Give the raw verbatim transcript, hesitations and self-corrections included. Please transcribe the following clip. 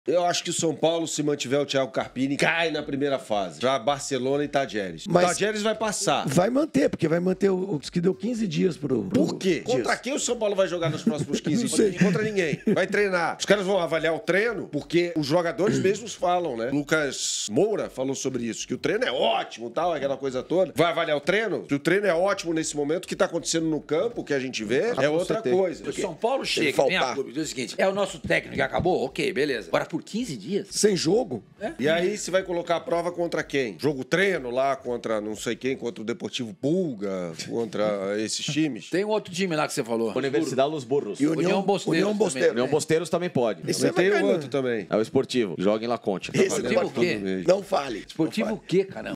Eu acho que o São Paulo, se mantiver o Thiago Carpini, cai na primeira fase. Já Barcelona e Tadjeres. Mas Tadjeres vai passar. Vai manter, porque vai manter o, o que deu quinze dias pro... pro Por quê? dias. Contra quem o São Paulo vai jogar nos próximos quinze Não sei. dias? Contra ninguém. Vai treinar. Os caras vão avaliar o treino, porque os jogadores mesmos falam, né? Lucas Moura falou sobre isso, que o treino é ótimo, tal, aquela coisa toda. Vai avaliar o treino? Se o treino é ótimo nesse momento, o que tá acontecendo no campo, o que a gente vê, é outra coisa. O São Paulo chega, vem a clube, diz o seguinte, é o nosso técnico que acabou? Ok, beleza. Agora por quinze dias? Sem jogo? É? E aí você vai colocar a prova contra quem? Jogo treino lá contra não sei quem, contra o Deportivo Pulga, contra esses times? Tem um outro time lá que você falou. Universidade Los Burros. E União, União Bosteiros União também. Bosteiros. União Bosteiros também pode. Esse Mas vai tem cair o no- outro também. É o esportivo. Joga em La Concha. Esse Esportivo não o quê? pode- Não fale. Esportivo o quê, caramba?